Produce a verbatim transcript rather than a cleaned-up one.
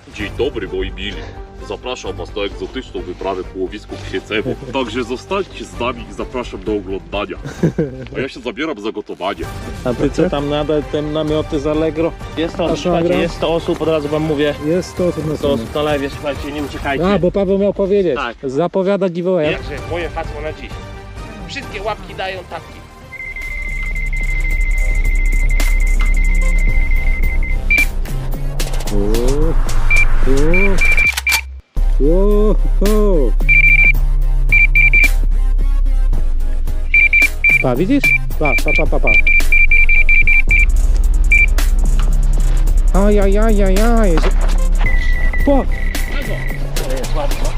Dzień dobry moi mili. Zapraszam was na egzotyczną wyprawę po łowisku Kwiecewo. Także zostańcie z nami i zapraszam do oglądania. A ja się zabieram za gotowanie. A ty co tam nadal, te namioty z Allegro? Jest to, słuchajcie, jest sto osób, od razu wam mówię. Jest sto osób na sto osób na lewie, słuchajcie, nie uciekajcie. A, bo Paweł miał powiedzieć. Tak. Zapowiada giveaway. Jakże moje hasło na dziś. Wszystkie łapki dają tapki. O, o, o. Pa, widzisz? Pa, pa, pa, pa, pa. Ajajajajaj. Po. To jest ładnie.